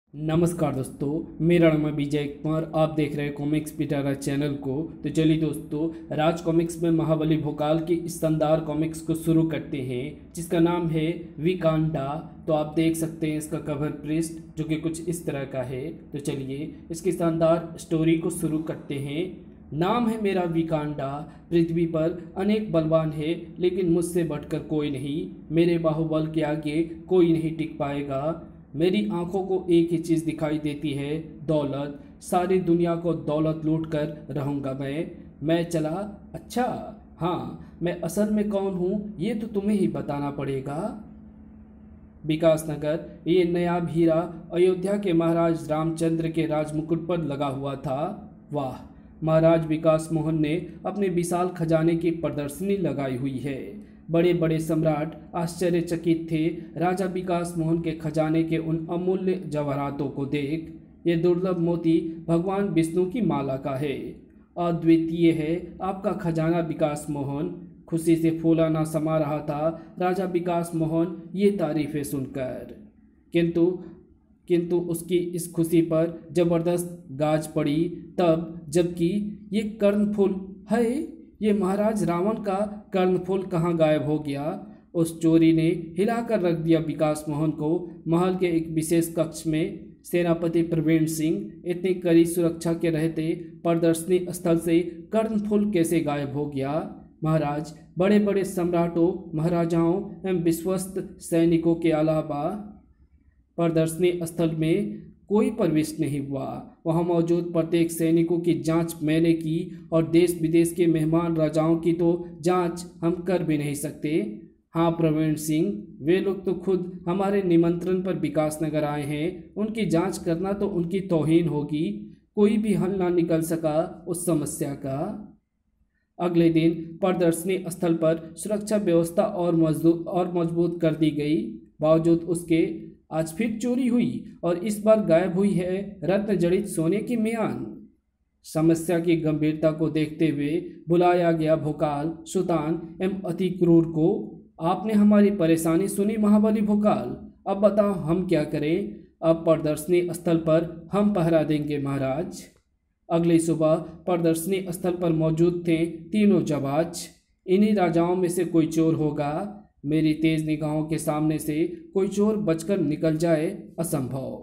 नमस्कार दोस्तों, मेरा नाम है विजय कुमार। आप देख रहे हैं कॉमिक्स पिटारा चैनल को। तो चलिए दोस्तों, राज कॉमिक्स में महाबली भोकाल की इस शानदार कॉमिक्स को शुरू करते हैं, जिसका नाम है विकांडा। तो आप देख सकते हैं इसका कवर पृष्ठ जो कि कुछ इस तरह का है। तो चलिए इसकी शानदार स्टोरी को शुरू करते हैं। नाम है मेरा विकांडा। पृथ्वी पर अनेक बलवान है, लेकिन मुझसे बढ़कर कोई नहीं। मेरे बाहुबल के आगे कोई नहीं टिक पाएगा। मेरी आंखों को एक ही चीज़ दिखाई देती है, दौलत। सारी दुनिया को दौलत लूट कर रहूँगा मैं चला। अच्छा, हाँ, मैं असल में कौन हूँ ये तो तुम्हें ही बताना पड़ेगा। विकास नगर, ये नया हीरा अयोध्या के महाराज रामचंद्र के राजमुकुट पर लगा हुआ था। वाह, महाराज विकास मोहन ने अपने विशाल खजाने की प्रदर्शनी लगाई हुई है। बड़े बड़े सम्राट आश्चर्यचकित थे राजा विकास मोहन के खजाने के उन अमूल्य जवाहरातों को देख। ये दुर्लभ मोती भगवान विष्णु की माला का है। अद्वितीय है आपका खजाना विकास मोहन। खुशी से फूला ना समा रहा था राजा विकास मोहन ये तारीफें सुनकर। किंतु किंतु उसकी इस खुशी पर जबरदस्त गाज पड़ी तब, जबकि ये कर्णफूल है, ये महाराज रावण का कर्णफूल कहाँ गायब हो गया। उस चोरी ने हिलाकर रख दिया विकास मोहन को। महल के एक विशेष कक्ष में सेनापति प्रवीण सिंह इतनी कड़ी सुरक्षा के रहते प्रदर्शनी स्थल से कर्णफूल कैसे गायब हो गया। महाराज, बड़े बड़े सम्राटों, महाराजाओं एवं विश्वस्त सैनिकों के अलावा प्रदर्शनी स्थल में कोई प्रविष्ट नहीं हुआ। वहां मौजूद प्रत्येक सैनिकों की जांच मैंने की, और देश विदेश के मेहमान राजाओं की तो जांच हम कर भी नहीं सकते। हाँ प्रवीण सिंह, वे लोग तो खुद हमारे निमंत्रण पर विकास नगर आए हैं। उनकी जांच करना तो उनकी तौहीन होगी। कोई भी हल ना निकल सका उस समस्या का। अगले दिन प्रदर्शनी स्थल पर सुरक्षा व्यवस्था और मजबूत कर दी गई। बावजूद उसके आज फिर चोरी हुई, और इस बार गायब हुई है रत्न जड़ित सोने की म्यान। समस्या की गंभीरता को देखते हुए बुलाया गया भोकाल, सुल्तान एवं अति क्रूर को। आपने हमारी परेशानी सुनी महाबली भोकाल। अब बताओ हम क्या करें। अब प्रदर्शनी स्थल पर हम पहरा देंगे महाराज। अगली सुबह प्रदर्शनी स्थल पर मौजूद थे तीनों जवाज। इन्हीं राजाओं में से कोई चोर होगा। मेरी तेज निगाहों के सामने से कोई चोर बचकर निकल जाए असंभव।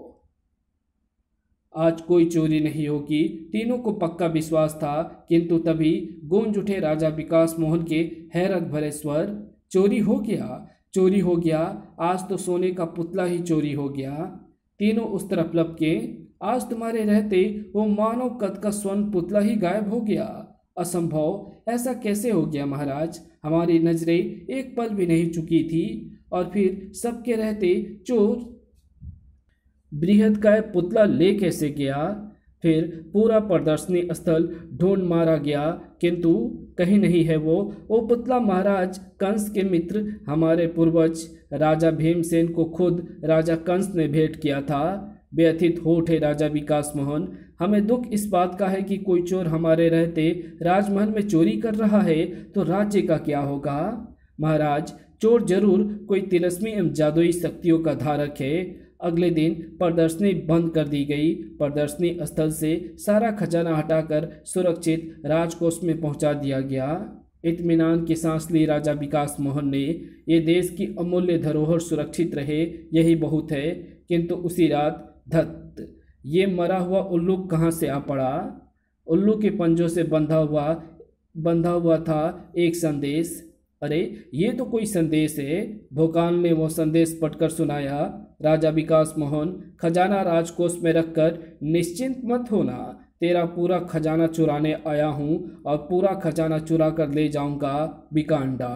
आज कोई चोरी नहीं होगी, तीनों को पक्का विश्वास था। किंतु तभी गूंज उठे राजा विकास मोहन के हैरत भरे स्वर। चोरी हो गया, चोरी हो गया, आज तो सोने का पुतला ही चोरी हो गया। तीनों उस तरफ लपके। आज तुम्हारे रहते वो मानव कद का स्वर्ण पुतला ही गायब हो गया। असंभव, ऐसा कैसे हो गया महाराज। हमारी नजरें एक पल भी नहीं चुकी थी, और फिर सबके रहते चोर बृहत्काय पुतला ले कैसे गया। फिर पूरा प्रदर्शनी स्थल ढूंढ मारा गया, किंतु कहीं नहीं है वो पुतला। महाराज कंस के मित्र हमारे पूर्वज राजा भीमसेन को खुद राजा कंस ने भेंट किया था। व्यथित हो उठे राजा विकास मोहन। हमें दुख इस बात का है कि कोई चोर हमारे रहते राजमहल में चोरी कर रहा है, तो राज्य का क्या होगा। महाराज, चोर जरूर कोई तिलस्मी एवं जादुई शक्तियों का धारक है। अगले दिन प्रदर्शनी बंद कर दी गई। प्रदर्शनी स्थल से सारा खजाना हटाकर सुरक्षित राजकोष में पहुंचा दिया गया। इत्मीनान की सांस ली राजा विकास मोहन ने। ये देश की अमूल्य धरोहर सुरक्षित रहे, यही बहुत है। किंतु उसी रात धत, ये मरा हुआ उल्लू कहाँ से आ पड़ा। उल्लू के पंजों से बंधा हुआ था एक संदेश। अरे, ये तो कोई संदेश है। भोकाल ने वो संदेश पढ़कर सुनाया। राजा विकास मोहन, खजाना राजकोष में रखकर निश्चिंत मत होना। तेरा पूरा खजाना चुराने आया हूँ, और पूरा खजाना चुरा कर ले जाऊंगा विकांडा।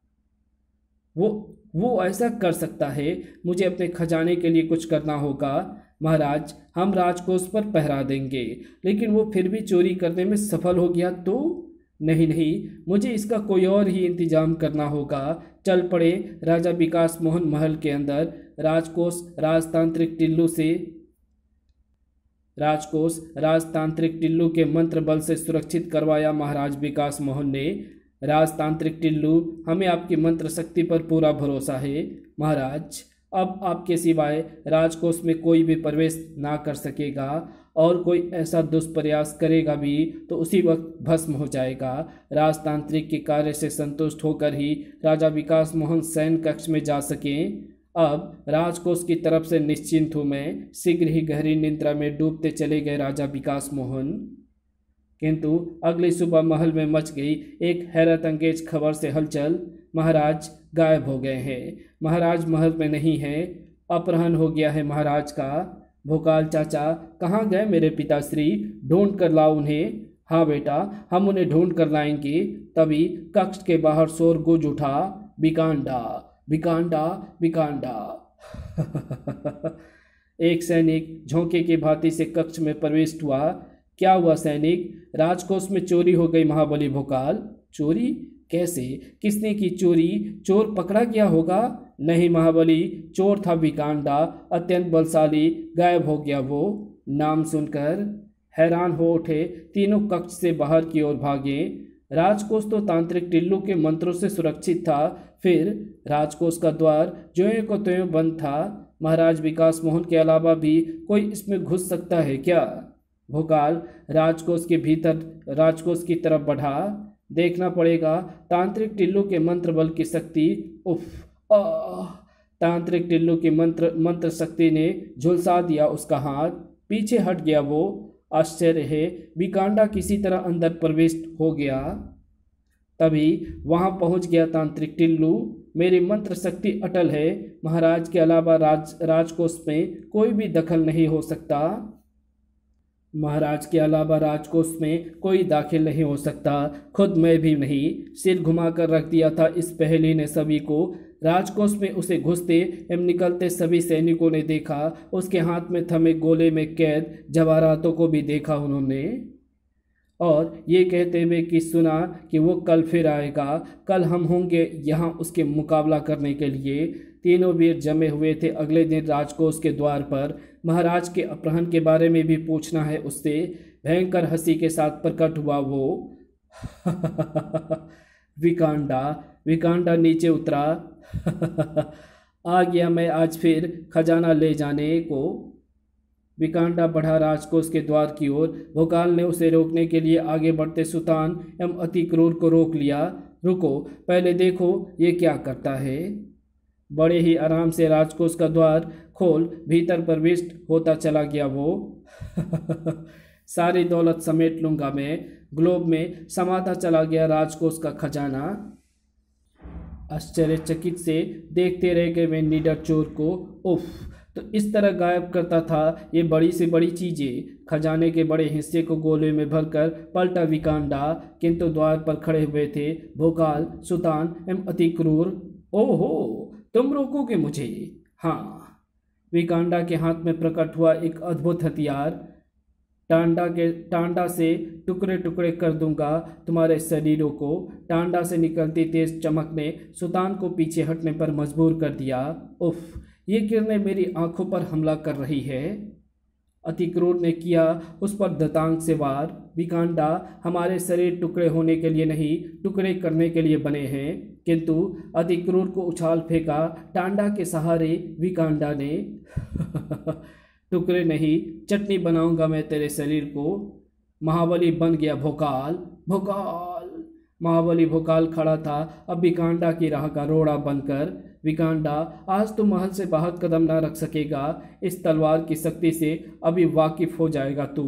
वो ऐसा कर सकता है। मुझे अपने खजाने के लिए कुछ करना होगा। महाराज, हम राजकोष पर पहरा देंगे, लेकिन वो फिर भी चोरी करने में सफल हो गया तो। नहीं, मुझे इसका कोई और ही इंतजाम करना होगा। चल पड़े राजा विकास मोहन महल के अंदर। राजतांत्रिक टिल्लू के मंत्र बल से सुरक्षित करवाया महाराज विकास मोहन ने। राजतांत्रिक टिल्लू, हमें आपकी मंत्र शक्ति पर पूरा भरोसा है। महाराज, अब आपके सिवाय राजकोष में कोई भी प्रवेश ना कर सकेगा और कोई ऐसा दुष्प्रयास करेगा भी तो उसी वक्त भस्म हो जाएगा। राजतांत्रिक के कार्य से संतुष्ट होकर ही राजा विकास मोहन शयन कक्ष में जा सकें। अब राजकोष की तरफ से निश्चिंत हूँ मैं। शीघ्र ही गहरी निद्रा में डूबते चले गए राजा विकास मोहन। किंतु अगली सुबह महल में मच गई एक हैरत अंगेज खबर से हलचल। महाराज गायब हो गए हैं। महाराज महल में नहीं है। अपहरण हो गया है महाराज का। भोकाल चाचा, कहाँ गए मेरे पिताश्री? ढूंढ कर लाओ उन्हें। हाँ बेटा, हम उन्हें ढूंढ कर लाएंगे। तभी कक्ष के बाहर शोर गूंज उठा, विकांडा विकांडा विकांडा। एक सैनिक झोंके की भांति से कक्ष में प्रवेश हुआ। क्या हुआ सैनिक? राजकोष में चोरी हो गई महाबली भोकाल। चोरी? कैसे? किसने की चोरी? चोर पकड़ा गया होगा? नहीं महाबली, चोर था विकांडा, अत्यंत बलशाली। गायब हो गया वो। नाम सुनकर हैरान हो उठे तीनों कक्ष से बाहर की ओर भागे। राजकोष तो तांत्रिक टिल्लू के मंत्रों से सुरक्षित था, फिर राजकोष का द्वार ज्यों को त्यों बंद था। महाराज विकास मोहन के अलावा भी कोई इसमें घुस सकता है क्या? भोकाल राजकोष के भीतर राजकोष की तरफ बढ़ा। देखना पड़ेगा तांत्रिक टिल्लू के मंत्र बल की शक्ति। उफ! तांत्रिक टिल्लू की मंत्र शक्ति ने झुलसा दिया उसका हाथ। पीछे हट गया वो। आश्चर्य है, विकांडा किसी तरह अंदर प्रवेश हो गया। तभी वहां पहुंच गया तांत्रिक टिल्लू। मेरी मंत्र शक्ति अटल है। महाराज के अलावा राजकोष में कोई भी दखल नहीं हो सकता। महाराज के अलावा राजकोष में कोई दाखिल नहीं हो सकता, खुद मैं भी नहीं। सिर घुमाकर रख दिया था इस पहेली ने सभी को। राजकोष में उसे घुसते एवं निकलते सभी सैनिकों ने देखा। उसके हाथ में थमे गोले में कैद जवाहरातों को भी देखा उन्होंने, और ये कहते हुए कि सुना कि वो कल फिर आएगा। कल हम होंगे यहाँ उसके मुकाबला करने के लिए। तीनों वीर जमे हुए थे अगले दिन राजकोष के द्वार पर। महाराज के अपहरण के बारे में भी पूछना है उससे। भयंकर हंसी के साथ प्रकट हुआ वो। विकांडा नीचे उतरा। आ गया मैं आज फिर खजाना ले जाने को। विकांडा बढ़ा राजकोष के द्वार की ओर। भोकाल ने उसे रोकने के लिए आगे बढ़ते सुल्तान एवं अति क्रूर को रोक लिया। रुको, पहले देखो ये क्या करता है। बड़े ही आराम से राजकोष का द्वार खोल भीतर प्रवेश होता चला गया वो। सारी दौलत समेट लूंगा मैं। ग्लोब में समाता चला गया राजकोष का खजाना। आश्चर्यचकित से देखते रह गए वे निडर चोर को। उफ! तो इस तरह गायब करता था ये बड़ी से बड़ी चीजें। खजाने के बड़े हिस्से को गोले में भरकर पलटा विकांडा, किंतु द्वार पर खड़े हुए थे भोकाल, सुल्तान एवं अति क्रूर। ओहो, तुम रोकोगे मुझे? हाँ। विकांडा के हाथ में प्रकट हुआ एक अद्भुत हथियार। टांडा से टुकड़े टुकड़े कर दूंगा तुम्हारे शरीरों को। टांडा से निकलती तेज चमक ने सुल्तान को पीछे हटने पर मजबूर कर दिया। उफ! ये किरणें मेरी आंखों पर हमला कर रही है। अति क्रूर ने किया उस पर दतांग से वार। विकांडा, हमारे शरीर टुकड़े होने के लिए नहीं, टुकड़े करने के लिए बने हैं। किंतु अति क्रूर को उछाल फेंका टांडा के सहारे विकांडा ने। टुकड़े नहीं, चटनी बनाऊंगा मैं तेरे शरीर को। महाबली बन गया भोकाल। महाबली भोकाल खड़ा था अब विकांडा की राह का रोड़ा बनकर। विकांडा, आज तो महल से बाहर कदम ना रख सकेगा। इस तलवार की शक्ति से अभी वाकिफ हो जाएगा तू।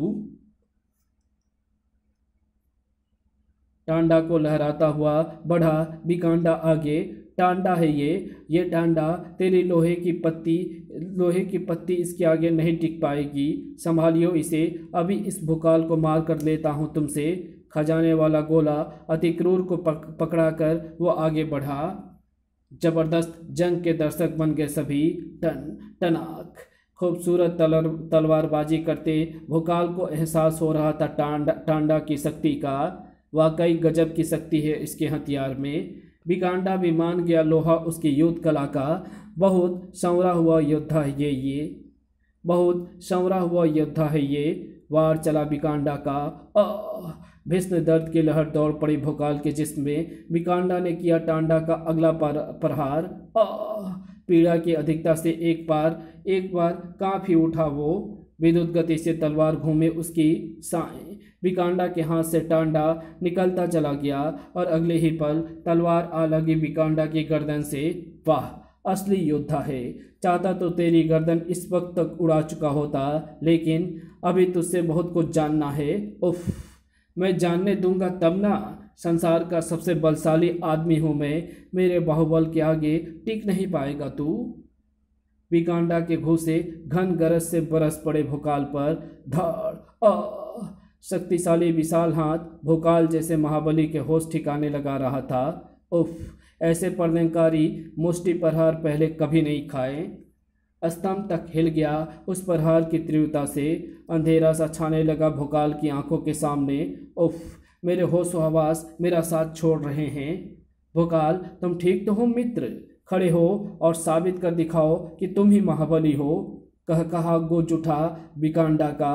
टांडा को लहराता हुआ बढ़ा विकांडा आगे। टांडा है ये टांडा तेरी लोहे की पत्ती इसके आगे नहीं टिक पाएगी। संभालियो इसे, अभी इस भोकाल को मार कर लेता हूँ तुमसे। खजाने वाला गोला अति क्रूर को पकड़ाकर वो आगे बढ़ा। जबरदस्त जंग के दर्शक बन गए सभी। टन टनाक खूबसूरत तलवारबाजी करते भोकाल को एहसास हो रहा था टांडा की शक्ति का। वाकई गजब की शक्ति है इसके हथियार में। विकांडा भी मान गया लोहा उसकी युद्ध कला का। बहुत संवरा हुआ योद्धा है ये बहुत संवरा हुआ योद्धा है ये। वार चला विकांडा का। भीषण दर्द की लहर दौड़ पड़ी भोकाल के जिस्म में। विकांडा ने किया टांडा का अगला प्रहार। पीड़ा की अधिकता से एक बार कांप ही उठा वो। विद्युत गति से तलवार घूमे उसकी साएं। विकांडा के हाथ से टांडा निकलता चला गया और अगले ही पल तलवार आ लगी विकांडा की गर्दन से। वाह, असली योद्धा है। चाहता तो तेरी गर्दन इस वक्त तक उड़ा चुका होता, लेकिन अभी तुझसे बहुत कुछ जानना है। उफ, मैं जानने दूंगा तब ना। संसार का सबसे बलशाली आदमी हूं मैं, मेरे बाहुबल के आगे टिक नहीं पाएगा तू। विकांडा के घूंसे घन गरज से बरस पड़े भोकाल पर। धड़ आ शक्तिशाली विशाल हाथ भोकाल जैसे महाबली के होश ठिकाने लगा रहा था। उफ, ऐसे प्रलयंकारी मुष्टि प्रहार पहले कभी नहीं खाए। स्तंभ तक हिल गया उस प्रहार की तीव्रता से। अंधेरा सा छाने लगा भोकाल की आंखों के सामने। उफ, मेरे होश हवास मेरा साथ छोड़ रहे हैं। भोकाल, तुम ठीक तो हो मित्र? खड़े हो और साबित कर दिखाओ कि तुम ही महाबली हो। कहा गोज उठा विकांडा का।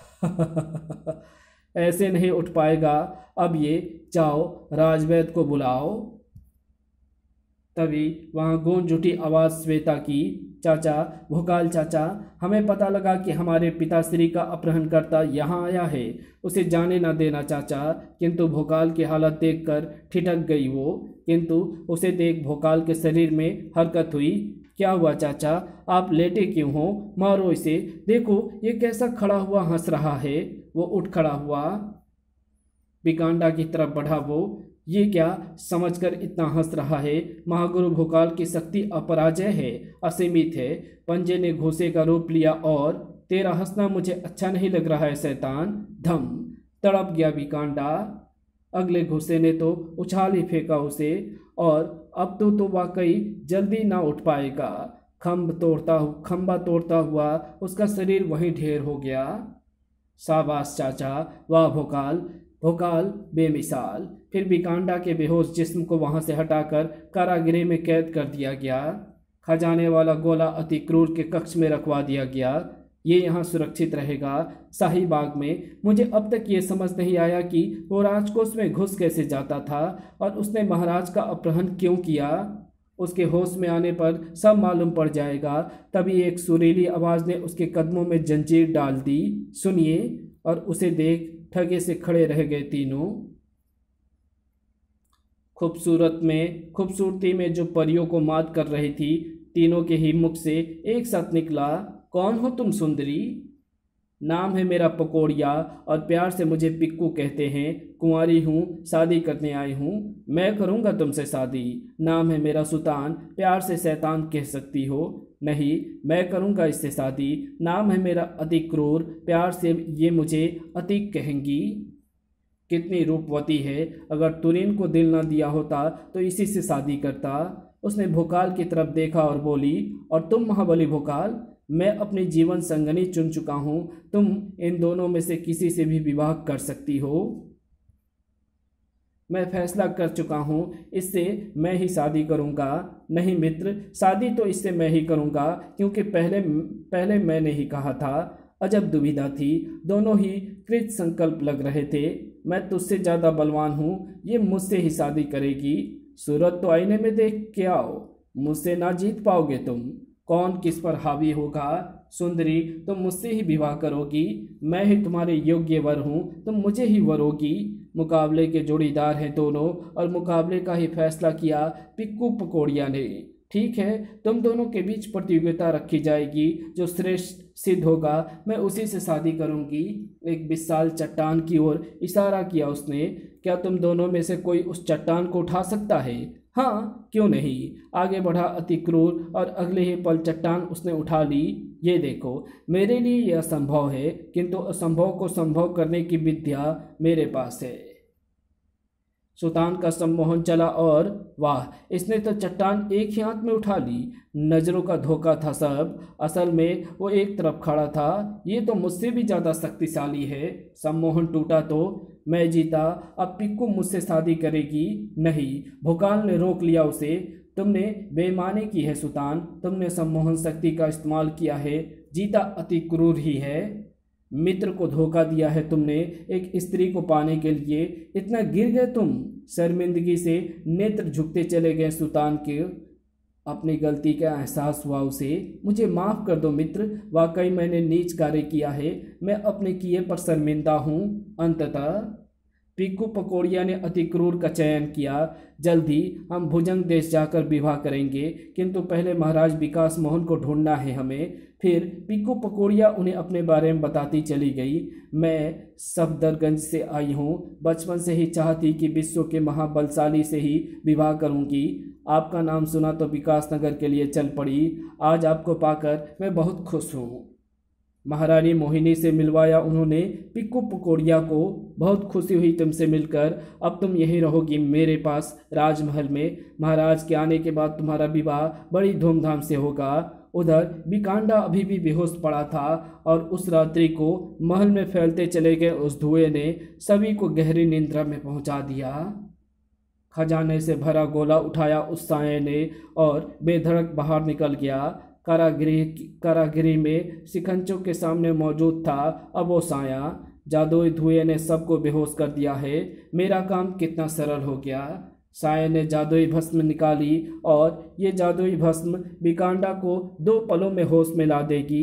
ऐसे नहीं उठ पाएगा अब ये, जाओ राजवैद्य को बुलाओ। तभी वहां गूंज उठी आवाज श्वेता की। चाचा, भोकाल चाचा, हमें पता लगा कि हमारे पिताश्री का अपहरणकर्ता यहाँ आया है। उसे जाने न देना चाचा। किंतु भोकाल की हालत देखकर ठिठक गई वो। किंतु उसे देख भोकाल के शरीर में हरकत हुई। क्या हुआ चाचा, आप लेटे क्यों हो? मारो इसे, देखो ये कैसा खड़ा हुआ हंस रहा है। वो उठ खड़ा हुआ, विकांडा की तरफ बढ़ा वो। ये क्या समझकर इतना हंस रहा है? महागुरु भोकाल की शक्ति अपराजय है, असीमित है। पंजे ने घोंसे का रूप लिया और तेरा हंसना मुझे अच्छा नहीं लग रहा है शैतान। धम, तड़प गया विकांडा। अगले घोंसे ने तो उछाल ही फेंका उसे। और अब तो वाकई जल्दी ना उठ पाएगा। खंबा तोड़ता हुआ उसका शरीर वहीं ढेर हो गया। शाबाश चाचा, वाह भोकाल। भोकाल बेमिसाल। फिर विकांडा के बेहोश जिस्म को वहां से हटाकर कारागृह में कैद कर दिया गया। खजाने वाला गोला अति क्रूर के कक्ष में रखवा दिया गया। ये यहाँ सुरक्षित रहेगा, शाही बाग में। मुझे अब तक ये समझ नहीं आया कि वो राजकोष में घुस कैसे जाता था और उसने महाराज का अपहरण क्यों किया। उसके होश में आने पर सब मालूम पड़ जाएगा। तभी एक सुरीली आवाज ने उसके कदमों में जंजीर डाल दी। सुनिए। और उसे देख ठगे से खड़े रह गए तीनों। खूबसूरती में जो परियों को मात कर रही थी, तीनों के ही मुख से एक साथ निकला, कौन हो तुम सुंदरी? नाम है मेरा पकौड़िया और प्यार से मुझे पिक्कू कहते हैं। कुंवारी हूँ, शादी करने आई हूँ। मैं करूँगा तुमसे शादी। नाम है मेरा सुल्तान, प्यार से शैतान कह सकती हो। नहीं, मैं करूँगा इससे शादी। नाम है मेरा अति क्रूर, प्यार से ये मुझे अतीक कहेंगी। कितनी रूपवती है, अगर तुरीन को दिल न दिया होता तो इसी से शादी करता। उसने भोकाल की तरफ देखा और बोली, और तुम महाबली भोकाल, मैं अपनी जीवन संगनी चुन चुका हूँ। तुम इन दोनों में से किसी से भी विवाह कर सकती हो। मैं फैसला कर चुका हूँ, इससे मैं ही शादी करूँगा। नहीं मित्र, शादी तो इससे मैं ही करूँगा, क्योंकि पहले मैंने ही कहा था। अजब दुविधा थी, दोनों ही कृत संकल्प लग रहे थे। मैं तुझसे ज़्यादा बलवान हूँ, ये मुझसे ही शादी करेगी। सूरत तो आईने में देख के आओ, मुझसे ना जीत पाओगे तुम। कौन किस पर हावी होगा? सुंदरी, तुम मुझसे ही विवाह करोगी। मैं ही तुम्हारे योग्य वर हूँ, तुम मुझे ही वरोगी। मुकाबले के जोड़ीदार हैं दोनों, और मुकाबले का ही फैसला किया पिक्कू पकौड़िया ने। ठीक है, तुम दोनों के बीच प्रतियोगिता रखी जाएगी। जो श्रेष्ठ सिद्ध होगा मैं उसी से शादी करूंगी। एक विशाल चट्टान की ओर इशारा किया उसने। क्या तुम दोनों में से कोई उस चट्टान को उठा सकता है? हाँ, क्यों नहीं। आगे बढ़ा अति क्रूर, और अगले ही पल चट्टान उसने उठा ली। ये देखो, मेरे लिए यह असंभव है, किंतु असंभव को संभव करने की विद्या मेरे पास है। सुल्तान का सम्मोहन चला, और वाह, इसने तो चट्टान एक ही हाथ में उठा ली। नजरों का धोखा था सब। असल में वो एक तरफ खड़ा था। ये तो मुझसे भी ज़्यादा शक्तिशाली है। सम्मोहन टूटा तो मैं जीता। अब पिक्कू मुझसे शादी करेगी। नहीं, भोकाल ने रोक लिया उसे। तुमने बेईमानी की है सुल्तान, तुमने सम्मोहन शक्ति का इस्तेमाल किया है। जीता अति क्रूर ही है। मित्र को धोखा दिया है तुमने एक स्त्री को पाने के लिए। इतना गिर गए तुम। शर्मिंदगी से नेत्र झुकते चले गए सुल्तान के। अपनी गलती का एहसास हुआ उसे। मुझे माफ़ कर दो मित्र, वाकई मैंने नीच कार्य किया है। मैं अपने किए पर शर्मिंदा हूँ। अंततः पिक्कू पकोड़िया ने अति क्रूर का चयन किया। जल्द ही हम भुजंग देश जाकर विवाह करेंगे, किंतु पहले महाराज विकास मोहन को ढूंढना है हमें। फिर पिक्कू पकोड़िया उन्हें अपने बारे में बताती चली गई। मैं सफदरगंज से आई हूँ, बचपन से ही चाहती कि विश्व के महाबलशाली से ही विवाह करूँगी। आपका नाम सुना तो विकास नगर के लिए चल पड़ी। आज आपको पाकर मैं बहुत खुश हूँ। महारानी मोहिनी से मिलवाया उन्होंने पिक्कू पकोड़िया को। बहुत खुशी हुई तुमसे मिलकर। अब तुम यहीं रहोगी मेरे पास राजमहल में। महाराज के आने के बाद तुम्हारा विवाह बड़ी धूमधाम से होगा। उधर बिकांडा अभी भी बेहोश पड़ा था और उस रात्रि को महल में फैलते चले गए उस धुएं ने सभी को गहरी निद्रा में पहुंचा दिया। खजाने से भरा गोला उठाया उस साये ने और बेधड़क बाहर निकल गया। कारागृह में शिकंजों के सामने मौजूद था अब वो साया। जादुई धुएं ने सबको बेहोश कर दिया है। मेरा काम कितना सरल हो गया। साये ने जादुई भस्म निकाली और ये जादुई भस्म बिकांडा को 2 पलों में होश में ला देगी।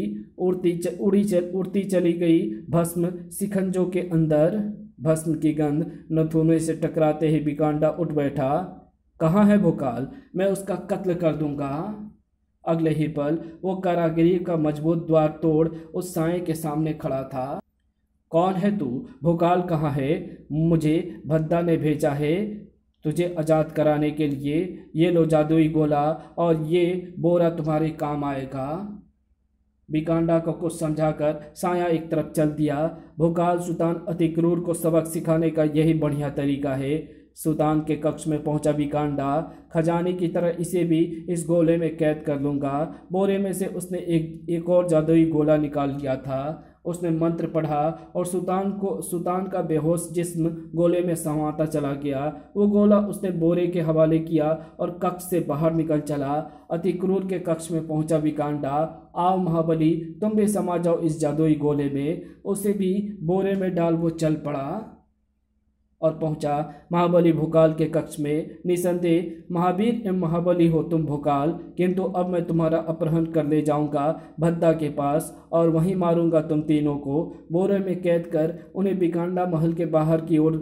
उड़ती चली गई भस्म शिकंजों के अंदर। भस्म की गंध नथुने से टकराते ही बिकांडा उठ बैठा। कहाँ है भोकाल? मैं उसका कत्ल कर दूंगा। अगले ही पल वो कारागृह का मजबूत द्वार तोड़ उस साये के सामने खड़ा था। कौन है तू? भोकाल कहाँ है? मुझे भद्दा ने भेजा है तुझे आज़ाद कराने के लिए। ये लो जादुई गोला और ये बोरा तुम्हारे काम आएगा। बिकांडा को कुछ समझाकर साया एक तरफ चल दिया। भोकाल सुल्तान अति क्रूर को सबक सिखाने का यही बढ़िया तरीका है। सुल्तान के कक्ष में पहुंचा बिकांडा। खजाने की तरह इसे भी इस गोले में कैद कर लूँगा। बोरे में से उसने एक और जादुई गोला निकाल लिया था। उसने मंत्र पढ़ा और सुल्तान का बेहोश जिस्म गोले में समाता चला गया। वो गोला उसने बोरे के हवाले किया और कक्ष से बाहर निकल चला। अति क्रूर के कक्ष में पहुंचा बिकांडा। आओ महाबली, तुम भी समा जाओ इस जादुई गोले में। उसे भी बोरे में डाल वो चल पड़ा और पहुंचा महाबली भोकाल के कक्ष में। निसंदेह महावीर एवं महाबली हो तुम भोकाल, किंतु अब मैं तुम्हारा अपहरण कर ले जाऊंगा भद्दा के पास और वहीं मारूंगा तुम तीनों को। बोरे में कैद कर उन्हें बिकांडा महल के बाहर की ओर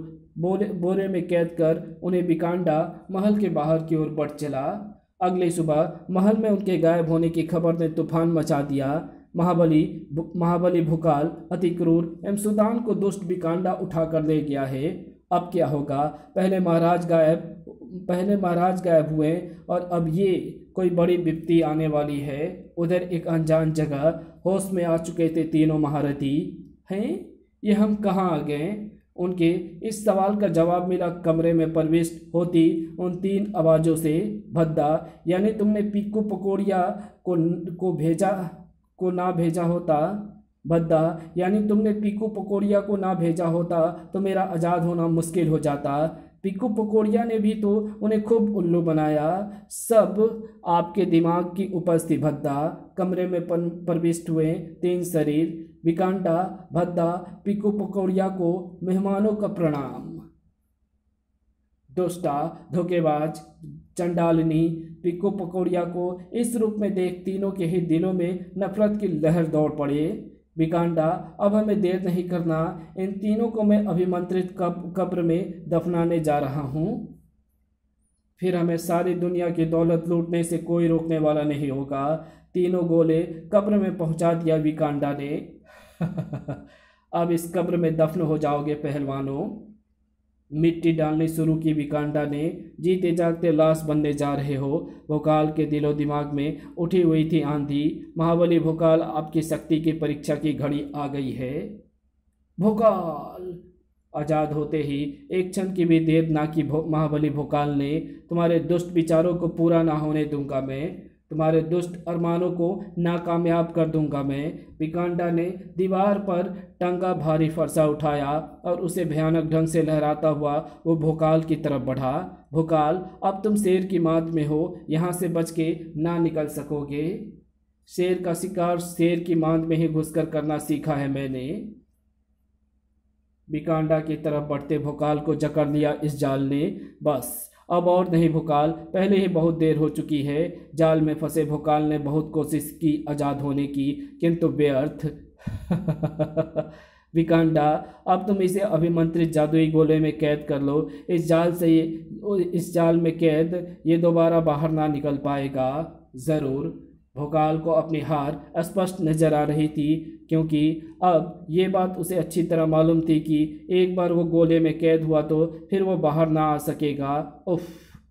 महल के बाहर की ओर बढ़ चला। अगली सुबह महल में उनके गायब होने की खबर ने तूफान मचा दिया। महाबली भोकाल अति क्रूर एवं सुल्तान को दुष्ट बिकांडा उठा कर ले गया है। अब क्या होगा? पहले महाराज गायब हुए और अब ये कोई बड़ी विपत्ति आने वाली है। उधर एक अनजान जगह होश में आ चुके थे तीनों महारथी। हैं ये हम कहाँ आ गए? उनके इस सवाल का जवाब मिला कमरे में प्रविष्ट होती उन 3 आवाज़ों से। भद्दा, यानी तुमने पिक्कू पकोड़िया को ना भेजा होता। भद्दा, यानी तुमने पिक्कू पकोड़िया को ना भेजा होता तो मेरा आज़ाद होना मुश्किल हो जाता। पिक्कू पकोड़िया ने भी तो उन्हें खूब उल्लू बनाया। सब आपके दिमाग की उपज थी भद्दा। कमरे में प्रविष्ट हुए 3 शरीर। बिकांडा, भद्दा, पिक्कू पकोड़िया को मेहमानों का प्रणाम। दुष्टा, धोखेबाज, चंडालिनी पिक्कू पकोड़िया को इस रूप में देख तीनों के ही दिलों में नफरत की लहर दौड़ पड़े। बिकांडा, अब हमें देर नहीं करना। इन तीनों को मैं अभिमंत्रित कब्र में दफनाने जा रहा हूँ। फिर हमें सारी दुनिया की दौलत लूटने से कोई रोकने वाला नहीं होगा। तीनों गोले कब्र में पहुंचा दिया बिकांडा ने। अब इस कब्र में दफन हो जाओगे पहलवानों। मिट्टी डालनी शुरू की बिकांडा ने। जीते जागते लाश बनने जा रहे हो। भोकाल के दिलो दिमाग में उठी हुई थी आंधी। महाबली भोकाल, आपकी शक्ति की परीक्षा की घड़ी आ गई है। भोकाल, आज़ाद होते ही एक क्षण की भी देर ना की महाबली भोकाल ने। तुम्हारे दुष्ट विचारों को पूरा ना होने दूंगा मैं। तुम्हारे दुष्ट अरमानों को नाकामयाब कर दूंगा मैं। बिकांडा ने दीवार पर टंगा भारी फरसा उठाया और उसे भयानक ढंग से लहराता हुआ वो भोकाल की तरफ बढ़ा। भोकाल, अब तुम शेर की मात में हो, यहाँ से बच के ना निकल सकोगे। शेर का शिकार शेर की मांद में ही घुसकर करना सीखा है मैंने। बिकांडा की तरफ बढ़ते भोकाल को जकड़ लिया इस जाल ने। बस अब और नहीं भोकाल, पहले ही बहुत देर हो चुकी है। जाल में फंसे भोकाल ने बहुत कोशिश की आज़ाद होने की, किंतु व्यर्थ। विकांडा, अब तुम इसे अभिमंत्रित जादुई गोले में कैद कर लो। इस जाल में कैद ये दोबारा बाहर ना निकल पाएगा। ज़रूर। भोकाल को अपनी हार स्पष्ट नजर आ रही थी, क्योंकि अब ये बात उसे अच्छी तरह मालूम थी कि एक बार वो गोले में कैद हुआ तो फिर वो बाहर ना आ सकेगा। उफ।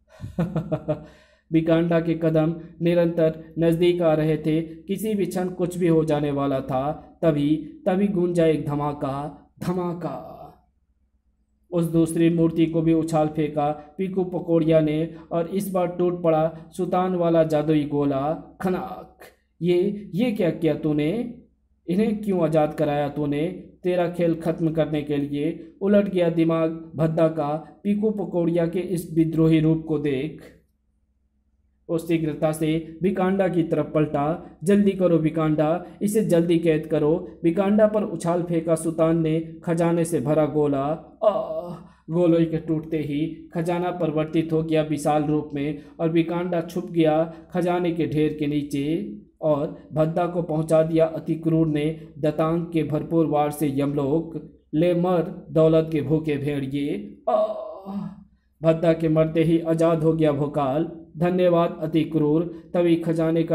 विकांडा के कदम निरंतर नज़दीक आ रहे थे, किसी भी क्षण कुछ भी हो जाने वाला था। तभी तभी गूंजा एक धमाका। धमाका। उस दूसरी मूर्ति को भी उछाल फेंका पीकू पकौड़िया ने, और इस बार टूट पड़ा सुतान वाला जादुई गोला। खनाक। ये क्या किया तूने? इन्हें क्यों आज़ाद कराया तूने? तेरा खेल खत्म करने के लिए। उलट गया दिमाग भद्दा का। पीकू पकौड़िया के इस विद्रोही रूप को देख। वो शीघ्रता से विकांडा की तरफ पलटा। जल्दी करो विकांडा, इसे जल्दी कैद करो। विकांडा पर उछाल फेंका सुतान ने खजाने से भरा गोला। गोले के टूटते ही खजाना परिवर्तित हो गया विशाल रूप में, और विकांडा छुप गया खजाने के ढेर के नीचे। और भद्दा को पहुंचा दिया अति क्रूर ने दतांग के भरपूर वार से यमलोक। ले मर दौलत के भूखे भेड़िए। भद्दा के मरते ही आज़ाद हो गया भोकाल। धन्यवाद अति क्रूर। तभी खजाने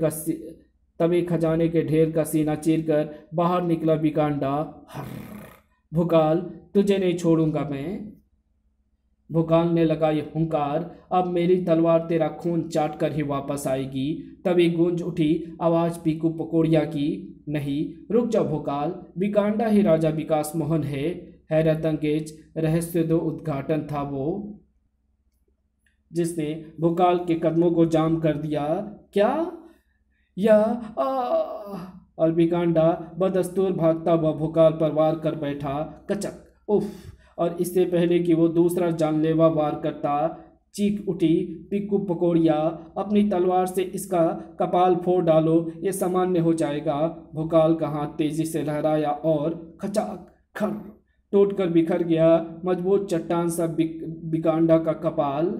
के ढेर का सीना चीरकर बाहर निकला विकांडा। भोकाल, तुझे नहीं छोड़ूंगा मैं। भोकाल ने लगाई हुंकार। अब मेरी तलवार तेरा खून चाट कर ही वापस आएगी। तभी गूंज उठी आवाज पीकू पकौड़िया की। नहीं, रुक जा भोकाल, विकांडा ही राजा विकास मोहन है। हैरत अंगेज रहस्य दो उद्घाटन था वो, जिसने भोकाल के कदमों को जाम कर दिया। क्या? और विकांडा बदस्तूर भागता हुआ भोकाल पर वार कर बैठा। कचक। उफ। और इससे पहले कि वो दूसरा जानलेवा वार करता, चीख उठी पिक्कू पकौड़िया, अपनी तलवार से इसका कपाल फोड़ डालो, ये सामान्य हो जाएगा। भोकाल का हाथ तेजी से लहराया और खचाक खर टूटकर बिखर गया मजबूत चट्टान सा विकांडा का कपाल,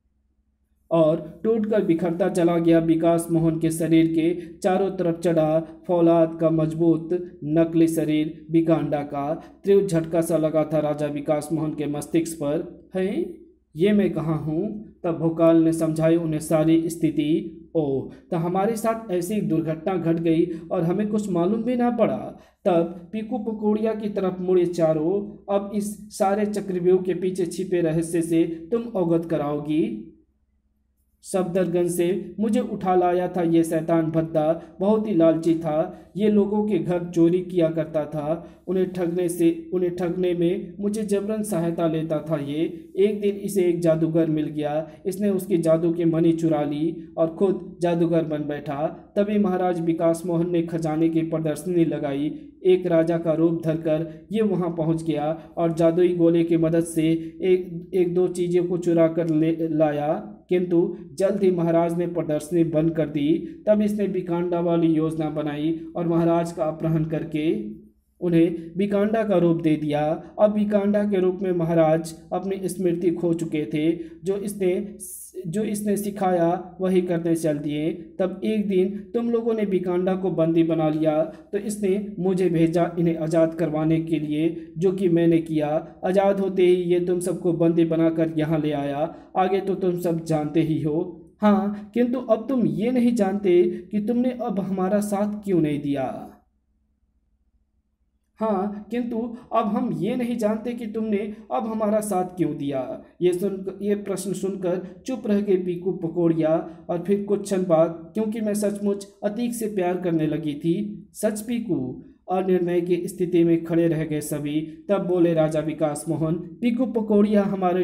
और टूटकर बिखरता चला गया विकास मोहन के शरीर के चारों तरफ चढ़ा फौलाद का मजबूत नकली शरीर विकांडा का। तीव्र झटका सा लगा था राजा विकास मोहन के मस्तिष्क पर। है ये मैं कहाँ हूँ? तब भोकाल ने समझाई उन्हें सारी स्थिति। ओह, तो हमारे साथ ऐसी दुर्घटना घट गई और हमें कुछ मालूम भी ना पड़ा। तब पीकू पकौड़िया की तरफ मुड़े चारों। अब इस सारे चक्रव्यूह के पीछे छिपे रहस्य से तुम अवगत कराओगी। सफदरगंज से मुझे उठा लाया था ये शैतान भद्दा, बहुत ही लालची था। ये लोगों के घर चोरी किया करता था, उन्हें ठगने में मुझे जबरन सहायता लेता था। ये एक दिन इसे एक जादूगर मिल गया, इसने उसकी जादू की मणि चुरा ली और खुद जादूगर बन बैठा। तभी महाराज विकास मोहन ने खजाने की प्रदर्शनी लगाई। एक राजा का रूप धरकर ये वहाँ पहुँच गया और जादुई गोले की मदद से एक दो चीज़ों को चुरा कर लाया, किंतु जल्द ही महाराज ने प्रदर्शनी बंद कर दी। तब इसने विकांडा वाली योजना बनाई और महाराज का अपहरण करके उन्हें विकांडा का रूप दे दिया। अब विकांडा के रूप में महाराज अपनी स्मृति खो चुके थे। जो इसने सिखाया वही करने चल दिए। तब एक दिन तुम लोगों ने विकांडा को बंदी बना लिया, तो इसने मुझे भेजा इन्हें आज़ाद करवाने के लिए, जो कि मैंने किया। आज़ाद होते ही ये तुम सबको बंदी बनाकर यहाँ ले आया। आगे तो तुम सब जानते ही हो। हाँ, किंतु अब तुम ये नहीं जानते कि तुमने अब हमारा साथ क्यों नहीं दिया। हाँ, किंतु अब हम ये नहीं जानते कि तुमने अब हमारा साथ क्यों दिया। ये प्रश्न सुनकर चुप रह गई पीकू पकौड़िया, और फिर कुछ क्षण बाद, क्योंकि मैं सचमुच अतीक से प्यार करने लगी थी। सच पीकू? अनिर्णय की स्थिति में खड़े रह गए सभी। तब बोले राजा विकास मोहन, पीकू पकौड़िया,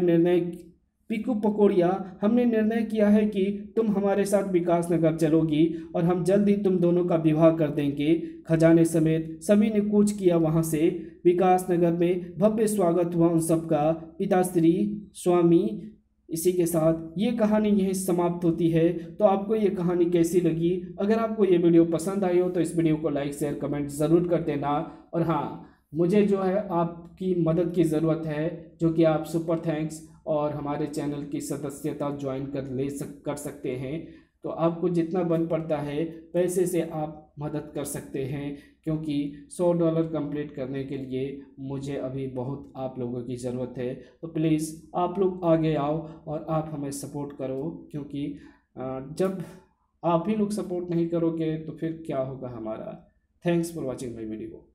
हमने निर्णय किया है कि तुम हमारे साथ विकासनगर चलोगी और हम जल्द ही तुम दोनों का विवाह कर देंगे। खजाने समेत सभी ने कूच किया वहां से। विकासनगर में भव्य स्वागत हुआ उन सबका। पिताश्री, स्वामी। इसी के साथ ये कहानी यहीं समाप्त होती है। तो आपको ये कहानी कैसी लगी? अगर आपको ये वीडियो पसंद आई हो तो इस वीडियो को लाइक शेयर कमेंट ज़रूर कर देना। और हाँ, मुझे जो है आपकी मदद की ज़रूरत है, जो कि आप सुपर थैंक्स और हमारे चैनल की सदस्यता ज्वाइन कर सकते हैं। तो आपको जितना बन पड़ता है पैसे से आप मदद कर सकते हैं, क्योंकि $100 कंप्लीट करने के लिए मुझे अभी बहुत आप लोगों की ज़रूरत है। तो प्लीज़ आप लोग आगे आओ और आप हमें सपोर्ट करो, क्योंकि जब आप ही लोग सपोर्ट नहीं करोगे तो फिर क्या होगा हमारा। Thanks for watching my video.